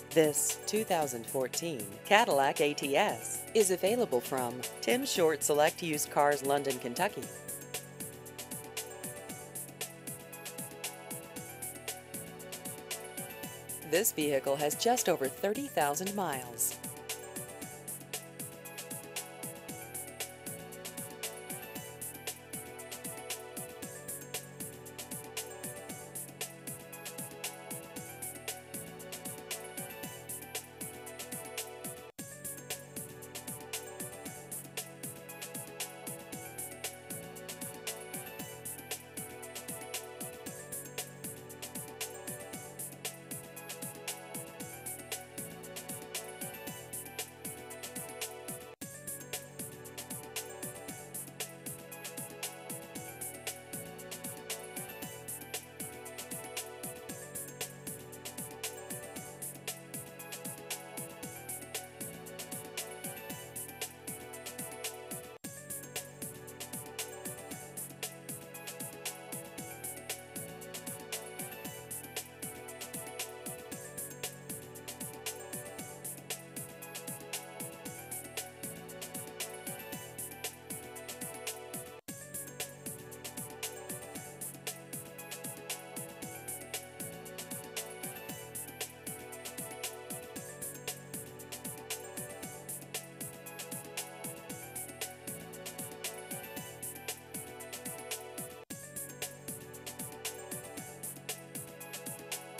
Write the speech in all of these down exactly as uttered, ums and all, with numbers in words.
This two thousand fourteen Cadillac A T S is available from Tim Short Select Used Cars, London, Kentucky. This vehicle has just over thirty thousand miles.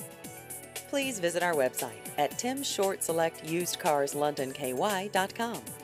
Please visit our website at tim short select used cars london k y dot com.